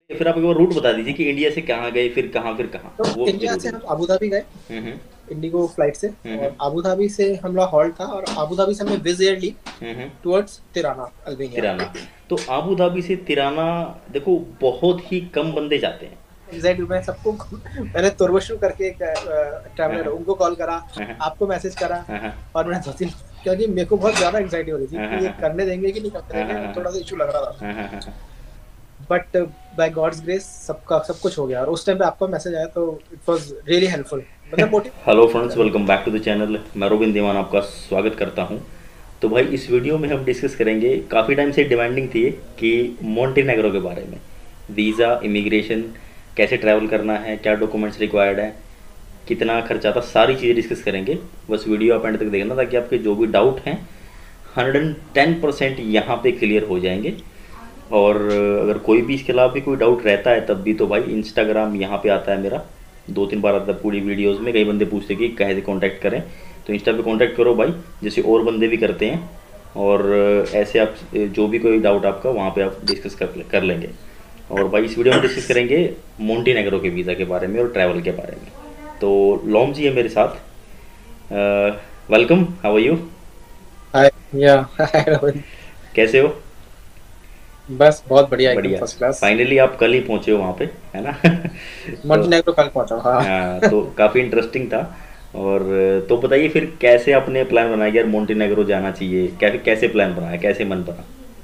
फिर आप एक बार रूट बता दीजिए कि इंडिया से कहाँ गए, फिर कहाँ, फिर कहाँ, तो वो इंडिया से जरूरी हम अबू धाबी गए है। इंडिगो फ्लाइट से। हम्म और अबू धाबी से हमारा हॉल्ट था और अबू धाबी से हमने विज एयर ली हम्म। Towards Tirana Albania. तिराना। तो अबू धाबी से तिराना, देखो बहुत ही कम बंदे जाते हैं। एग्जैक्टली मैं सबको मैंने तुर्बशु करके एक हाँ ट्रैवलर हाँ उनको कॉल करा, हाँ आपको मैसेज करा। हाँ और मैंने 2-3 क्योंकि मेरे को बहुत ज्यादा एंग्जाइटी हो रही थी हाँ कि ये हाँ करने देंगे कि नहीं करने हाँ देंगे, हाँ थोड़ा सा इशू लग रहा था। हाँ हाँ हाँ। बट बाय गॉड्स ग्रेस सबका सब कुछ हो गया और उस टाइम पे आपका मैसेज आया तो इट वाज रियली हेल्पफुल, मतलब हेलो मोटिवेट फ्रेंड्स, करने के वेलकम लिए। Back to the channel. मैं रोबिन दीवान आपका स्वागत करता हूं। तो भाई इस वीडियो में हम डिस्कस करेंगे, काफ़ी टाइम से डिमांडिंग थी कि मोंटेनेग्रो के बारे में, वीज़ा, इमिग्रेशन, कैसे ट्रैवल करना है, क्या डॉक्यूमेंट्स रिक्वायर्ड है, कितना खर्चा था, सारी चीज़ें डिस्कस करेंगे। बस वीडियो आप एंड तक देखना ताकि आपके जो भी डाउट हैं 110% यहाँ पे क्लियर हो जाएंगे। और अगर कोई भी इसके अलावा भी कोई डाउट रहता है तब भी तो भाई इंस्टाग्राम यहाँ पे आता है मेरा, 2-3 बार आता है पूरी वीडियोस में। कई बंदे पूछते कि कैसे कांटेक्ट करें, तो इंस्टा पे कांटेक्ट करो भाई, जैसे और बंदे भी करते हैं। और ऐसे आप जो भी कोई डाउट आपका वहाँ पे आप डिस्कस कर लेंगे। और भाई इस वीडियो में डिस्कस करेंगे मोंटेनेग्रो के वीज़ा के बारे में और ट्रैवल के बारे में। तो लोम जी है मेरे साथ। Welcome, how are you? Hi या हाय रोहन। कैसे हो? बस बहुत बढ़िया, एकदम बढ़िया। First class. फाइनली आप कल ही पहुँचे हो वहाँ पे, है ना? तो मॉन्टेनेग्रो कल पहुंचा हूं, हाँ। हाँ, तो काफ़ी इंटरेस्टिंग था। और तो बताइए फिर कैसे आपने प्लान बनाया कि यार मोंटेनेग्रो जाना चाहिए, कैसे कैसे प्लान बनाया, कैसे मन बना?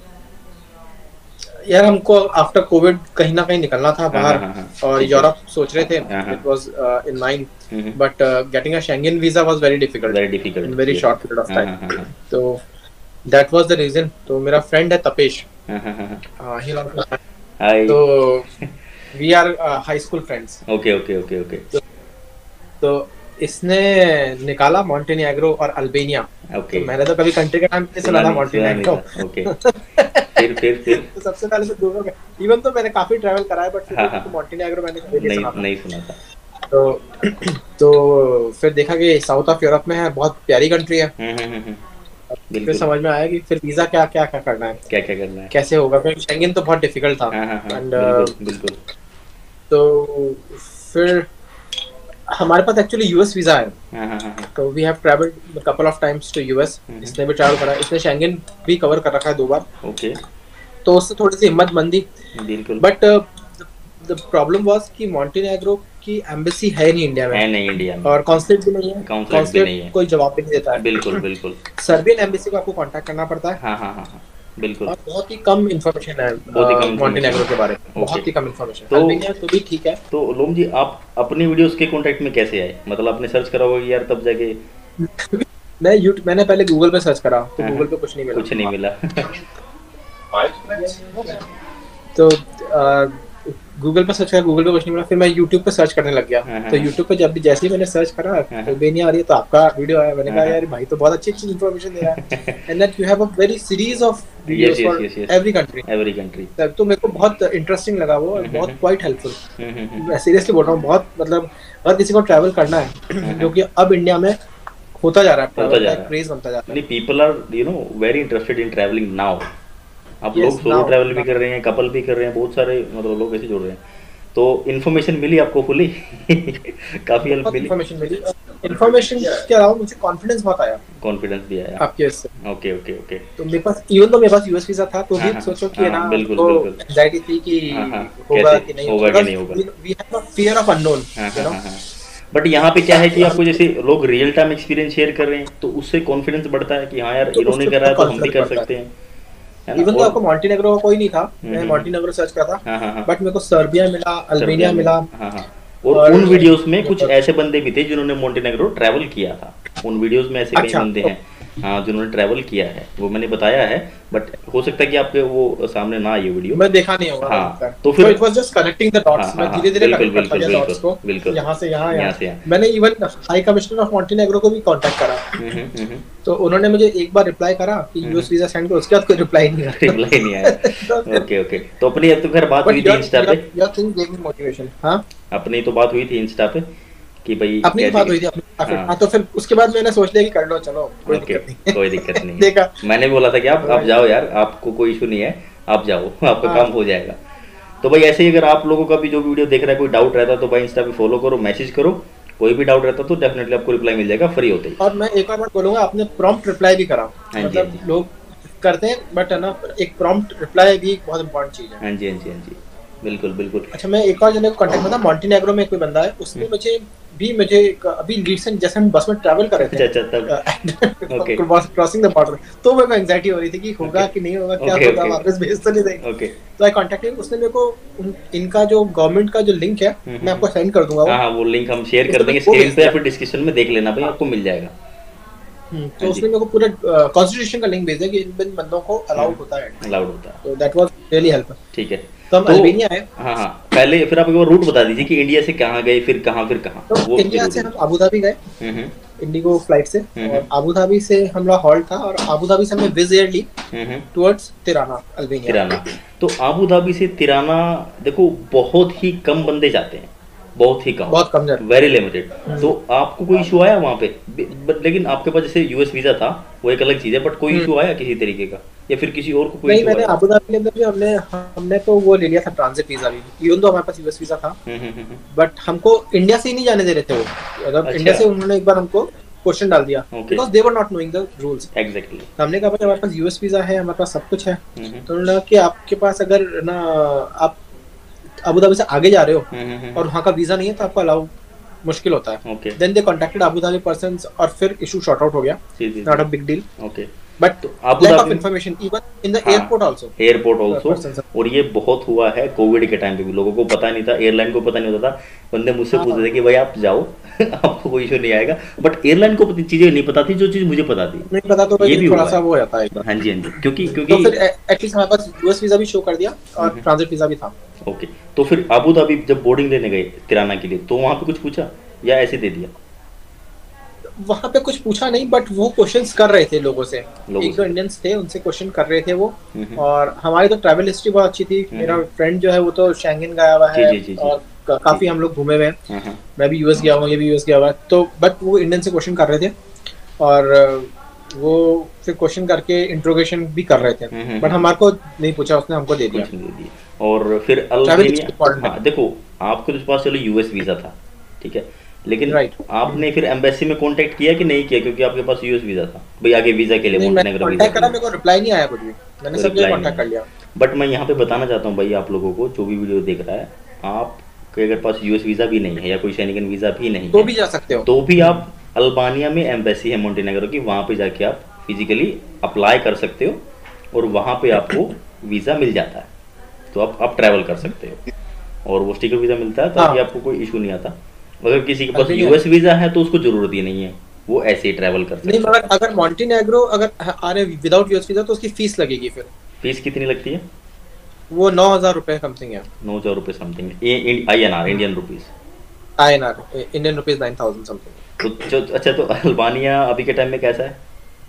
यार हमको आफ्टर कोविड कहीं ना कहीं निकलना था हाँ हाँ बाहर हाँ हाँ। और ठीक है। यूरोप सोच रहे थे। हाँ हाँ। It was in mind, but getting a Schengen visa was very difficult very in difficult, very yes. Short period of हाँ टाइम। हाँ हाँ हाँ तो दैट वाज द रीजन। तो मेरा फ्रेंड है तपेश, हाँ हाँ हाँ हाँ। Hi hi. तो we are high school friends. Okay okay okay okay तो इसने निकाला मॉन्टेनेग्रो और अल्बानिया। तो ओके। मैंने तो कभी कंट्री का नाम नहीं सुना था, सुना नहीं मॉन्टेनेग्रो। था, ओके। फिर तो सबसे पहले तो दोनों का, इवन तो मैंने काफी ट्रैवल करा है बट फिर हाँ भी हाँ, मेरे को मॉन्टेनेग्रो मैंने कभी नहीं नहीं सुना था। नहीं सुना था। तो तो फिर देखा कि साउथ ऑफ यूरोप में है, बहुत प्यारी कंट्री है। फिर बिल्कुल। समझ में आया कि फिर वीजा क्या क्या क्या करना है, क्या क्या करना है? कैसे होगा, क्योंकि शेंगेन तो बहुत डिफिकल्ट था। हाँ हाँ हाँ, एंड बिल्कुल बिल्कुल। तो फिर हमारे पास एक्चुअली यूएस वीजा है। हाँ हाँ हाँ हाँ। तो we have travelled couple of times to US. इसने भी ट्रैवल करा है, इसने शेंगेन भी कवर कर रखा है 2 बार। ओके। तो उससे थोड़ी सी हिम्मत बंदी। बिल्कुल। बट द प्रॉब्लम वाज कि मॉन्टेनेग्रो की एम्बेसी है नहीं इंडिया में है नहीं इंडिया में। और कॉन्सुलेट भी नहीं है। काउंसलेट भी कॉन्सुलेट नहीं है। कोई जवाब भी नहीं देता है। बिल्कुल बिल्कुल। सर्बियन एम्बेसी को आपको कांटेक्ट करना पड़ता है हाँ हाँ हाँ हाँ, बिल्कुल। और बहुत ही कम इंफॉर्मेशन है बहुत ही कम इन्फॉर्मेशन मॉन्टेनेग्रो के बारे में, है, ओके। बहुत ही कम इंफॉर्मेशन। तो अल्बानिया तो भी ठीक है। तो लोम जी, आप अपनी वीडियोस के कांटेक्ट में कैसे आए? मतलब आपने सर्च करा होगा कि यार तब जाके। मैंने पहले गूगल पे सर्च करा तो हाँ हाँ, गूगल पे कुछ नहीं मिला। कुछ नहीं मिला। तो गूगल पे सर्च करा, गूगल पे कुछ नहीं मिला। फिर मैं यूट्यूब पे सर्च करने लग गया। हाँ हाँ तो यूट्यूब पे जब भी जैसे ही मैंने सर्च करा हाँ अल्बानिया आ रही है तो आपका वीडियो आया। मैंने कहा हाँ यार भाई तो बहुत अच्छी अच्छी इन्फॉर्मेशन दे रहा है and that you have a very series of yes videos yes for yes yes. Every country. Every country. तो मेरे को बहुत इंटरेस्टिंग लगा वो और बहुत क्वाइट हेल्पफुल। मैं सीरियसली बोल रहा हूँ, बहुत मतलब अगर किसी को ट्रैवल करना है जो कि अब इंडिया में होता जा रहा है, होता ट्रैवल जा का रहा एक क्रेज बनता जा है, रहा नहीं people are very interested in travelling now. अब है। लोग यस, सोलो नाउ ट्रैवल भी कर रहे हैं, कपल भी कर रहे हैं, बहुत सारे मतलब लोग ऐसे जुड़ रहे हैं। तो इन्फॉर्मेशन मिली आपको फुली? काफ़ी हेल्प बहुत मिली? इन्फॉर्मेशन मिली। इन्फॉर्मेशन के अलावा मुझे कॉन्फिडेंस बहुत आया कॉन्फिडेंस भी आया? आपके इससे। Okay okay okay. तो मेरे पास इवन तो मेरे पास यूएस वीजा था तो हाँ भी हाँ सोचो कि हाँ है ना, हाँ, बिल्कुल तो बिल्कुल। एंजाइटी थी कि हाँ हाँ, होगा कैसे कि नहीं होगा होगा, कि नहीं होगा? Because we have a fear of unknown, हाँ यू हाँ नो। हाँ हाँ। बट यहाँ पे क्या है कि आपको जैसे लोग रियल टाइम एक्सपीरियंस शेयर कर रहे हैं तो उससे कॉन्फिडेंस बढ़ता है कि हाँ यार तो इन्होंने उससे करा है बहुत तो हम भी कॉन्फिडेंस कर बढ़ता सकते हैं, है है। ना? इवन तो और आपको मॉन्टेनेग्रो का कोई नहीं था, मैं हम्म। मॉन्टेनेग्रो सर्च करा था। हाँ हाँ हाँ। बट मेरे को सर्बिया मिला, सर्बिया अल्बानिया में। मिला। हाँ हाँ। और और उन वीडियोस में कुछ ऐसे बंदे भी थे जिन्होंने मोंटेनेग्रो ट्रैवल किया था। उन वीडियोस में ऐसे कई अच्छा, बंदे तो हैं, हाँ, जिन्होंने ट्रैवल किया है, वो मैंने बताया है। बट हो सकता है कि आपके वो सामने ना आए वीडियो। मैं देखा नहीं होगा, हो सकता हाँ है। तो तो फिर it was just connecting the हाँ डॉट्स। हाँ मैं हाँ, धीरे धीरे बिल्कुल कनेक्ट करता बिल्कुल गया डॉट्स बिल्कुल को कि बिल्कुल। यहाँ से यहाँ यहाँ यहाँ। से यहाँ। मैंने even high commissioner of Montenegro को भी कांटेक्ट करा। हम्म। तो उन्होंने मुझे एक बार रिप्लाई करा कि यूएस वीजा सेंड करो, उसके बाद कोई रिप्लाई नहीं करा। रिप्लाई नहीं आया। तो फिर ओके ओके। तो अपनी अब तो खैर बात हुई बट थी इंस्टा पे। Your thing gave me motivation. हाँ, अपनी तो बात हुई थी इंस्टा पे कि भाई अपनी तो कैसे बात हुई थी अपनी काफी। हाँ। हाँ, तो फिर उसके बाद मैंने सोच लिया कि कर लो, चलो कोई ओके, दिक्कत नहीं कोई दिक्कत है। नहीं है। देखा। मैंने बोला था कि आप जाओ यार, आपको कोई इशू नहीं है, आप जाओ, आपका हाँ, काम हो जाएगा। तो भाई ऐसे ही अगर आप लोगों का भी जो वीडियो देख रहा है कोई डाउट रहता है तो भाई इंस्टा पे फॉलो करो, मैसेज करो, कोई भी डाउट रहता तो डेफिनेटली आपको रिप्लाई मिल जाएगा फ्री होते ही। और मैं एक और बात बोलूंगा, आपने प्रॉम्प्ट रिप्लाई भी करा, हाँ जी, मतलब लोग करते हैं बट है ना, एक प्रॉम्प्ट रिप्लाई भी बहुत इंपॉर्टेंट चीज है। हाँ जी, हाँ जी, हाँ जी, बिल्कुल बिल्कुल। अच्छा, मैं एक और जने को कांटेक्ट में था, मॉन्टेनेग्रो में कोई बंदा है, उसने मुझे अभी रिसेंट, जैसे हम बस में ट्रैवल कर रहे थे, अच्छा तब ओके क्रॉसिंग द बॉर्डर, तो मेरे को एंजाइटी हो रही थी कि होगा कि नहीं होगा, क्या होगा, वापस भेज तो नहीं देंगे। ओके, तो आई कांटेक्टेड, उसने मेरे को इनका जो गवर्नमेंट का जो लिंक है मैं आपको सेंड कर दूंगा। हाँ वो लिंक हम शेयर कर देंगे स्क्रीन पे या फिर डिस्क्रिप्शन में, देख लेना भाई, आपको मिल जाएगा। तो उसने मेरे को पूरा कॉन्स्टिट्यूशन का लिंक भेजा कि इन बंदों को अलाउड होता है, अलाउड होता है। तो दैट वाज रियली हेल्पफुल। ठीक है, तो हम अल्बानिया आए। हाँ हाँ, पहले फिर आप एक बार रूट बता दीजिए कि इंडिया से कहाँ गए, फिर कहाँ तो वो इंडिया से हम अबू धाबी गए इंडिगो फ्लाइट से, और अबू धाबी से हमारा हॉल्ट था, और अबू धाबी से हमने विज़ एयर ली टुवर्ड्स तिराना, अल्बानिया। तिराना, तो अबू धाबी से तिराना देखो बहुत ही कम बंदे जाते हैं, बहुत कम जाते, वेरी लिमिटेड। तो आपको कोई इशू आया वहाँ पे? लेकिन आपके पास जैसे यूएस वीजा था वो एक अलग चीज है, बट कोई इशू आया किसी तरीके का, या फिर किसी और को कोई? नहीं, मैंने अबू धाबी के अंदर भी हमने तो वो ले लिया था ट्रांजिट वीजा भी, इवन तो हमारे पास यूएस वीजा था, बट हमको इंडिया से ही नहीं जाने दे रहे थे वो। मतलब इंडिया से उन्होंने एक बार हमको क्वेश्चन डाल दिया, because they were not knowing the rules. Exactly. हमने कहा भाई हमारे पास यूएस वीजा है, हमारे पास सब कुछ है, तो उन्होंने कहा कि आपके पास अगर ना आप अबू धाबी से आगे जा रहे हो और वहाँ का वीजा नहीं है तो आपको अलाउ मुश्किल होता है। Then they contacted Abu Dhabi persons और फिर इशू शॉर्ट आउट हो गया, not a big deal. Okay, but lack of information even in the airport also. और ये बहुत हुआ है कोविड के टाइम पे भी, लोगों को पता नहीं था, एयरलाइन को पता नहीं होता था, बंदे मुझसे पूछते थे कि भाई आप जाओ आपको कोई इशू नहीं आएगा, बट एयरलाइन को चीजें नहीं पता थी जो चीज मुझे पता थी, नहीं पता, तो ये भी थोड़ा सा वो हो जाता है। हाँ जी, हाँ जी, क्योंकि तो फिर एटलीस्ट हमारे पास यूएस वीजा भी शो कर दिया और ट्रांजिट वीजा भी था। ओके, तो फिर अबू धाबी जब बोर्डिंग लेने गए तिराना के लिए, तो वहाँ पे कुछ पूछा या ऐसे दे दिया? वहाँ पे कुछ पूछा नहीं, बट वो क्वेश्चंस कर रहे थे लोगों से, एक दो इंडियंस थे उनसे क्वेश्चन कर रहे थे वो। और हमारी तो ट्रैवल हिस्ट्री बहुत अच्छी थी, मेरा फ्रेंड जो है वो तो शेंगेन गया हुआ है, और काफी हम लोग घूमे हुए हैं, मैं भी यूएस गया हूँ, ये भी यूएस गया हुआ है, तो बट वो इंडियन से क्वेश्चन कर रहे थे, और वो फिर क्वेश्चन करके इंट्रोगेशन भी कर रहे थे, बट हमारे को नहीं पूछा, उसने हमको दे दिया। और फिर अल्बानिया, हाँ देखो आपके तो पास चलो यूएस वीजा था, ठीक है, लेकिन आपने फिर एम्बेसी में कांटेक्ट किया कि नहीं किया, क्योंकि आपके पास यूएस वीजा था भाई, आगे वीजा के लिए मॉन्टेनेग्रो वीजा करा, मेरे को रिप्लाई नहीं आया कुछ भी, मैंने सब जगह कांटेक्ट कर लिया। बट मैं यहाँ पे बताना चाहता हूँ भाई आप लोगों को, जो भी वीडियो देख रहा है, आपके अगर पास यूएस वीजा भी नहीं है या कोई शेंगेन वीजा भी नहीं तो भी जा सकते हो, तो भी आप अल्बानिया में एम्बेसी है मॉन्टेनेग्रो की, वहाँ पे जाके आप फिजिकली अप्लाई कर सकते हो और वहाँ पे आपको वीजा मिल जाता है, तो आप ट्रैवल कर सकते हो और वो स्टिकर वीजा मिलता है, तो आपको कोई इशू नहीं आता। अगर किसी के पास यूएस वीजा है तो उसको जरूरत ही नहीं है, वो ऐसे ही ट्रैवल कर सकता है। नहीं, मगर अगर मॉन्टेनेग्रो अगर आ रहे विदाउट यूएस वीजा तो उसकी फीस लगेगी। फिर फीस कितनी लगती है? वो 9,000 रुपए समथिंग है। 9,000 रुपए something, INR Indian rupees, INR Indian rupees 9,000 something. तो अच्छा, तो अल्बानिया अभी के टाइम में कैसा है?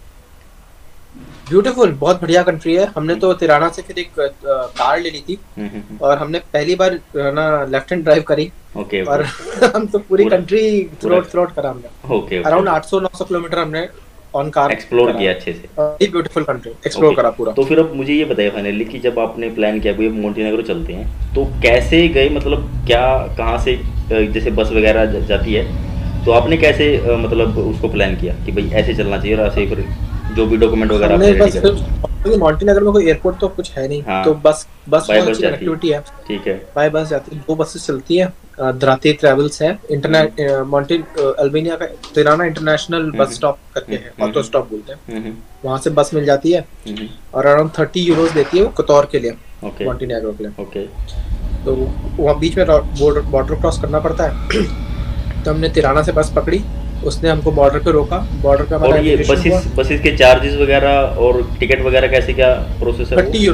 ब्यूटीफुल, बहुत बढ़िया कंट्री है। हमने तो तिराना से फिर एक कार ले ली थी और हमने पहली बार ना लेफ्ट हैंड ड्राइव करी। और हम तो पूरी कंट्री थ्रोट करा हमने। अराउंड 800-900 किलोमीटर हमने ऑन कार एक्सप्लोर किया अच्छे से। ब्यूटीफुल कंट्री एक्सप्लोर करा पूरा। तो फिर अब मुझे ये बताइए फाइनली कि जब आपने प्लान किया भाई मॉन्टेनेग्रो चलते हैं, तो कैसे गए, मतलब क्या कहाँ से, जैसे बस वगैरह जाती है, तो आपने कैसे मतलब उसको प्लान किया कि भाई ऐसे चलना चाहिए और ऐसे फिर जो भी डॉक्यूमेंट वगैरह आपने रेडी कर? मॉन्टेनेग्रो में कोई एयरपोर्ट तो कुछ है नहीं, तो बस कनेक्टिविटी है, ठीक है, बाय बस जाती है। 2 बसेस चलती है, द्राते ट्रैवल्स है, अल्बानिया का तिराना इंटरनेशनल बस स्टॉप करके है, ऑटो स्टॉप बोलते हैं, वहाँ से बस मिल जाती है और अराउंड 30 यूरोस देती है वो कोतोर के लिए, मॉन्टेनेग्रो के लिए। तो वहाँ बीच में बॉर्डर क्रॉस करना पड़ता है। तो हमने तिराना से बस पकड़ी, उसने हमको बॉर्डर पे रोका, बॉर्डर पे हमारा बसेस के चार्जेस वगैरह और टिकट वगैरह कैसे क्या प्रोसेस है? 30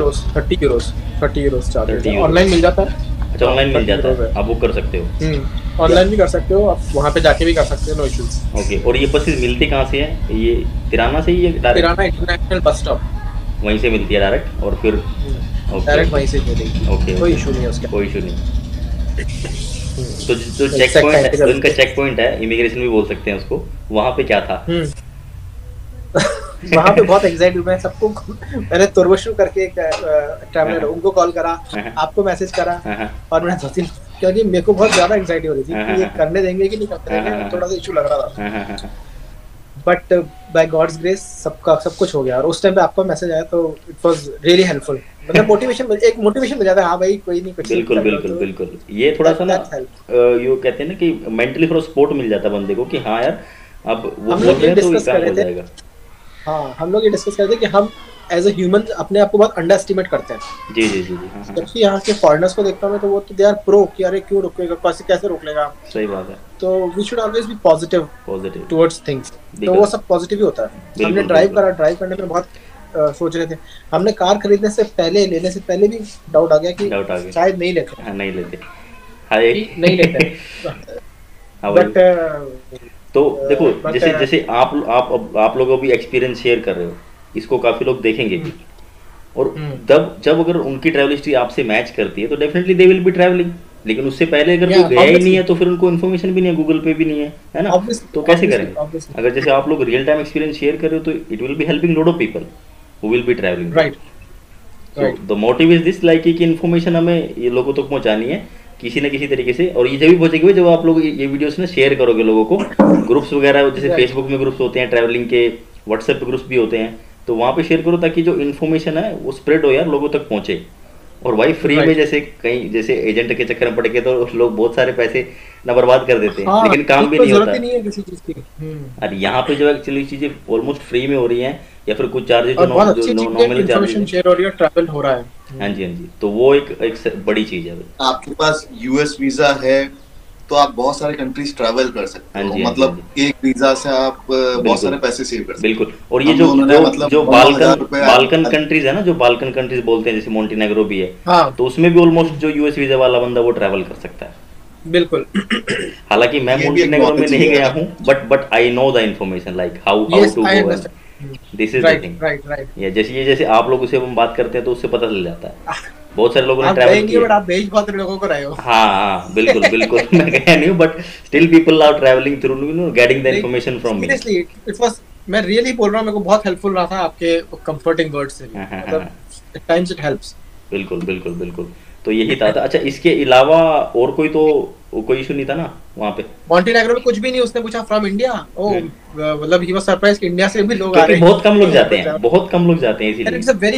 यूरोस चार्जेस ऑनलाइन मिल जाता है। अच्छा, ऑनलाइन मिल जाता है, आप बुक कर सकते हो, ऑनलाइन भी कर सकते हो, आप वहाँ पे जाके भी कर सकते हो, नो इश्यूज। ओके, और ये बसेस मिलती कहाँ से है? ये तिराना से ही है direct? Tirana international bus stop वहीं से मिलती है डायरेक्ट, और फिर डायरेक्ट वहीं से मिलेगी। ओके, कोई इशू नहीं है उसका, कोई इशू नहीं। तो जो चेक पॉइंट है, उनका चेक पॉइंट है, इमिग्रेशन भी बोल सकते हैं उसको, वहाँ पे क्या था? वहाँ पे बहुत एंग्जाइटी हुआ है सबको। मैंने तुर्बशु करके एक ट्रैवलर उनको कॉल करा, आपको मैसेज करा, और मैंने 2-3, क्योंकि मेरे को बहुत ज्यादा एंग्जाइटी हो रही थी कि ये करने देंगे कि नहीं करने देंगे, थोड़ा सा इशू लग रहा था। बट बाय गॉड्स ग्रेस सब कुछ हो गया, और उस टाइम पे आपका मैसेज आया तो इट वाज रियली हेल्पफुल। मतलब मोटिवेशन मिल जाता है, हाँ भाई कोई नहीं, कुछ बिल्कुल बिल्कुल बिल्कुल। ये थोड़ा सा ना यो कहते हैं ना कि मेंटली थोड़ा सपोर्ट मिल जाता है बंदे को कि हाँ यार अब वो बोल रहे हैं तो ये काम हो जाएगा। हाँ, हम लोग ये डिस्कस कर रहे थे कि हम एज ए ह्यूमन अपने आप को बहुत अंडर एस्टिमेट करते हैं। जी जी जी जी। हाँ हाँ। जबकि यहाँ के फॉरेनर्स को देखता हूँ मैं तो वो तो दे आर प्रो कि अरे क्यों रोकेगा, कैसे रोक लेगा। सही बात है। तो we should always be positive towards things. तो वो सब पॉजिटिव ही होता है। हमने ड्राइव करने में बहुत सोच रहे थे। हमने कार खरीदने से पहले, लेने से पहले भी डाउट आ गया कि शायद नहीं लेते। हाँ, नहीं लेते। नहीं लेते। बट तो देखो जैसे आप लोगों भी एक्सपीरियंस शेयर कर रहे हो, इसको काफी लोग देखेंगे भी, और जब अगर उनकी ट्रैवल हिस्ट्री आपसे मैच करती है तो definitely they will be travelling. लेकिन उससे पहले अगर कोई गया ही नहीं है तो फिर उनको इन्फॉर्मेशन भी नहीं है, गूगल पे भी नहीं है ना, तो कैसे करेंगे? अगर जैसे आप लोग रियल टाइम एक्सपीरियंस शेयर कर रहे हो तो it will be helping lot of people who will be travelling. Right. The motive is this, like कि इन्फॉर्मेशन हमें ये लोगों तक पहुंचानी है किसी न किसी तरीके से। और ये जब भी पहुंचेगी जब आप लोग ये वीडियोस ना शेयर करोगे लोगों को, ग्रुप्स वगैरह जैसे फेसबुक में ग्रुप्स होते हैं ट्रैवलिंग के, व्हाट्सएप पे ग्रुप्स भी होते हैं, तो वहाँ पे शेयर करो ताकि जो इन्फॉर्मेशन है वो स्प्रेड हो यार, लोगों तक पहुंचे। और भाई फ्री में जैसे एजेंट के चक्कर में पड़ के तो लोग बहुत सारे पैसे ना बर्बाद कर देते हैं। हाँ, लेकिन काम भी नहीं होता नहीं है किसी चीज की। अरे यहाँ पे जो एक्चुअली चीजें ऑलमोस्ट फ्री में हो रही हैं, या फिर कुछ चार्जेस जो नॉमिनल चार्जेस शेयर हो रही है, ट्रैवल हो रहा है। हाँ जी हाँ जी, तो वो एक बड़ी चीज है। आपके पास यूएस वीजा है तो आप बहुत सारे कंट्रीज ट्रैवल कर सकते हो। मतलब एक वीजा से आप बहुत सारे पैसे सेव कर सकते हो। बिल्कुल। और ये जो बाल्कन कंट्रीज है ना, जो बाल्कन कंट्रीज बोलते हैं, जैसे मोंटेनेग्रो भी है, हाँ, तो उसमें भी ऑलमोस्ट जो यूएस वीजा वाला बंदा वो ट्रैवल कर सकता है। बिल्कुल। हालांकि मैं मोंटेनेग्रो में नहीं गया हूँ, but I know the information, like how to go, this is the thing. जैसे आप लोगों से हम बात करते हैं तो उससे पता चल जाता है। बहुत सारे लोगों ने ट्रैवल किया, बट आप भेज बहुत लोगों को रहे हो। हाँ बिल्कुल बिल्कुल। मैं गया नहीं हूँ, but still people are travelling through, you know, getting the information from me. Seriously it was, मैं रियली बोल रहा हूँ, मेरे को बहुत हेल्पफुल रहा था आपके कंफर्टिंग वर्ड्स से। मतलब एट टाइम्स इट हेल्प्स। बिल्कुल बिल्कुल बिल्कुल। तो यही था। अच्छा, इसके अलावा और कोई इशू नहीं था ना वहाँ पे? मोंटेनेग्रो में कुछ भी नहीं। उसने पूछा फ्रॉम इंडिया, मतलब ही वाज सरप्राइज कि इंडिया से भी लोग आ रहे हैं। बहुत कम लोग जाते हैं इसीलिए। It's a very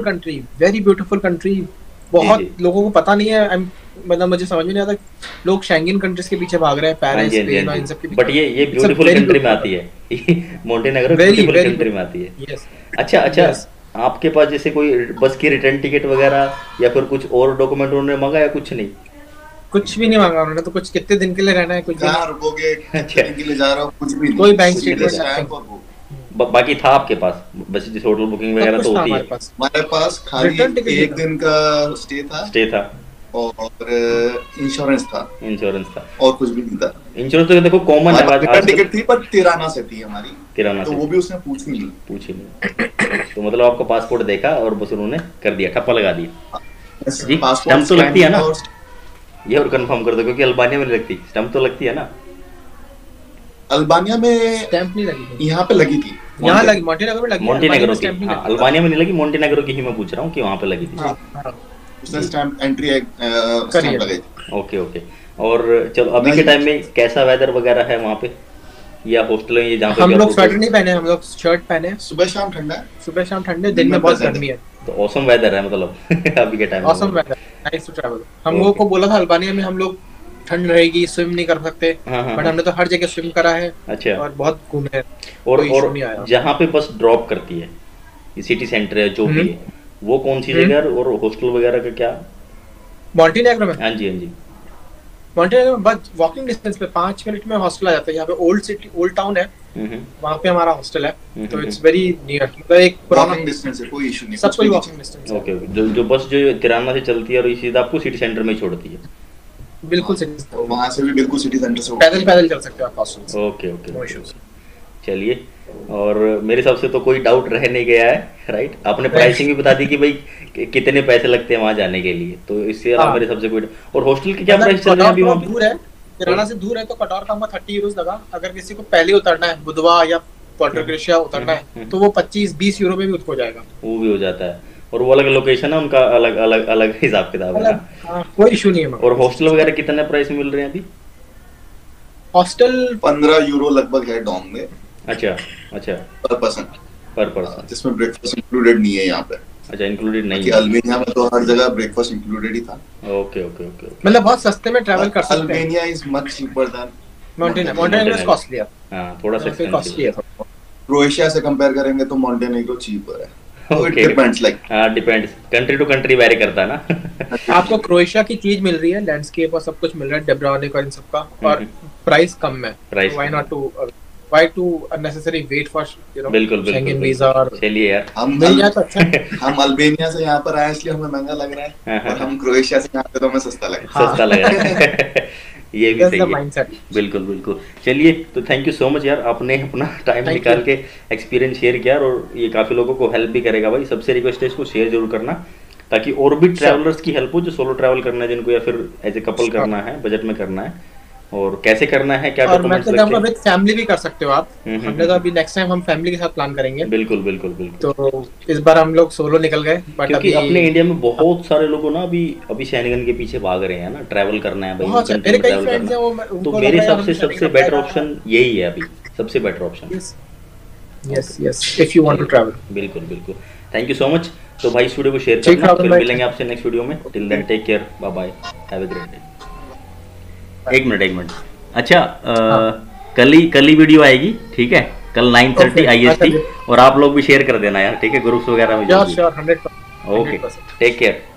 beautiful country. बहुत लोगों को पता नहीं है। मतलब मुझे समझ में नहीं आता, लोग शेंगेन कंट्रीज के पीछे भाग रहे हैं, पेरिस, स्पेन और इन सब के पीछे। बट ये ब्यूटीफुल कंट्री में आती है। मोंटेनेग्रो ब्यूटीफुल कंट्री में आती है। अच्छा, आपके पास जैसे कोई बस की रिटर्न टिकट वगैरह या फिर कुछ और डॉक्यूमेंट उन्होंने मांगा या कुछ नहीं? कुछ भी नहीं मांगा उन्होंने। तो कुछ कितने दिन के लिए रहना है, कुछ कहाँ रुकोगे, कितने दिन के लिए जा रहा हो, कुछ भी नहीं। कोई बैंक स्टेटमेंट बाकी था आपके पास? बस जिस होटल बुकिंग वगैरह तो होती है हमारे पास। खाली एक दिन का स्टे था और इंश्योरेंस था और कुछ भी नहीं था। इंश्योरेंस तो देखो कॉमन है, रिटर्न टिकट थी पर तिराना से थी हमारी, तो वो भी उसने पूछी नहीं। तो मतलब आपका पासपोर्ट देखा और बस उन्होंने कर दिया, ठप्पा लगा दिया जी। स्टैम्प तो लगती है ना, ये और कंफर्म कर दो, क्योंकि अल्बानिया में लगती स्टैम्प तो लगती है ना? अल्बानिया में स्टैम्प नहीं लगी, यहाँ पे लगी थी। यहाँ लगी, मोंटेनेग्रो में लगी। मोंटेनेग्रो की, हाँ, अल्बानिया में नहीं लगी, मोंटेनेग्रो की ही मैं पूछ रहा हूँ कि वहाँ पे लगी थी। उसने स्टैम्प एंट्री स्टैम्प लगाई थी। ओके। और चलो, अभी के टाइम में कैसा वेदर वगैरह है वहाँ पे, या हॉस्टल है जहाँ पे? हम लोग स्वेटर नहीं पहने, हम लोग शर्ट पहने। सुबह शाम ठंडा है, दिन में बहुत गर्मी है। तो ऑसम वेदर है मतलब अभी के टाइम में। Awesome weather, nice to travel. हम लोगों को बोला था अल्बानिया में हम लोग ठंड रहेगी, स्विम नहीं कर सकते, बट हमने तो हर जगह स्विम करा है। अच्छा। और बहुत घूमे। और जहाँ पे बस ड्रॉप करती है, ये सिटी सेंटर है जो भी है, वो कौन सी जगह और हॉस्टल वगैरह का क्या? मोंटेनेग्रो में? हाँ जी। मोंटेनेग्रो में बस वॉकिंग डिस्टेंस पे 5 मिनट में हॉस्टल आ जाता है। यहाँ पे ओल्ड टाउन है, वहाँ पे हमारा हॉस्टल है, तो इट्स वेरी नियर। मतलब एक पुराना डिस्टेंस है, कोई इशू नहीं, सब कोई वॉकिंग डिस्टेंस है। ओके। जो बस जो तिराना से चलती है और सीधा आपको सिटी सेंटर में छोड़ती है? बिल्कुल सिटी, वहाँ से भी बिल्कुल सिटी सेंटर से पैदल चल सकते हो आप हॉस्टल से। ओके। चलिए, और मेरे हिसाब से तो कोई डाउट रह नहीं गया है, राइट? आपने प्राइसिंग भी बता दी कि भाई कितने पैसे लगते हैं वहाँ जाने के लिए, तो इससे अलावा मेरे हिसाब से कोई। और हॉस्टल की क्या प्राइस चल रही है अभी वहाँ? दूर है, तिराना से दूर है, तो कटौर का 30 यूरोस लगा। अगर किसी को पहले उतरना है बुधवार या पुएर्टो क्रूसिया उतरना है तो वो 25-20 यूरो में भी हो जाएगा, वो भी हो जाता है। और वो अलग लोकेशन है उनका, अलग अलग अलग हिसाब किताब है। कोई इशू नहीं है। और हॉस्टल वगैरह कितने प्राइस में मिल रहे हैं अभी? हॉस्टल 15 यूरो लगभग है डॉम में। अच्छा अच्छा, पर पर्सन, जिसमें ब्रेकफास्ट इंक्लूडेड नहीं है यहाँ पे। अच्छा, इंक्लूडेड नहीं है। अल्बानिया में तो हर जगह ब्रेकफास्ट इंक्लूडेड ही था। ओके ओके ओके, मतलब बहुत सस्ते में ट्रैवल कर सकते हैं। Albania is much cheaper than Montenegro costly है। हां, थोड़ा सा कॉस्टली है। क्रोएशिया से कंपेयर करेंगे तो मॉन्टेनेग्रो चीपर है। तो it depends, like depends, country to country vary करता है ना। आपको क्रोएशिया की चीज मिल रही है, लैंडस्केप और सब कुछ मिल रहा है, डेब्रानिक और इन सब का, और प्राइस कम है। Why to unnecessary wait for बिल्कुल शेंगेन वीजा। और चलिए यार, हम मिल जाए तो अच्छा। हम अल्बानिया से यहाँ पर आए इसलिए हमें महंगा लग रहा है, और हम क्रोएशिया से यहाँ पे तो हमें सस्ता लग रहा है। ये भी सही है। बिल्कुल बिल्कुल। चलिए, तो थैंक यू सो मच यार, आपने अपना टाइम निकाल के एक्सपीरियंस शेयर किया, और ये काफ़ी लोगों को हेल्प भी करेगा भाई। सबसे रिक्वेस्ट है इसको शेयर जरूर करना, ताकि और भी ट्रैवलर्स की हेल्प हो जो सोलो ट्रैवल करना है, जिनको या फिर एज ए कपल करना है, बजट में करना है, और कैसे करना है, क्या डॉक्यूमेंट्स लगते हैं। विद फैमिली भी कर सकते हो आप। हमने तो अभी नेक्स्ट टाइम हम फैमिली के साथ प्लान करेंगे। बिल्कुल बिल्कुल बिल्कुल। तो इस बार हम लोग सोलो निकल गए, बट क्योंकि अपने इंडिया में बहुत सारे लोगों ना अभी शेंगेन के पीछे भाग रहे हैं ना, ट्रैवल करना है भाई, मेरे कई फ्रेंड्स हैं वो, तो मेरे हिसाब से सबसे बेटर ऑप्शन यही है अभी, सबसे better option. Yes yes, if you want to travel. बिल्कुल बिल्कुल। Thank you so much. तो भाई इस वीडियो को शेयर करना, फिर मिलेंगे आपसे नेक्स्ट वीडियो में। Till then take care, bye bye, have a great day. एक मिनट। अच्छा, कल ही वीडियो आएगी, ठीक है? कल 9:30 IST, और आप लोग भी शेयर कर देना यार, ठीक है? ग्रुप्स वगैरह में। श्योर 100%। Okay, take care.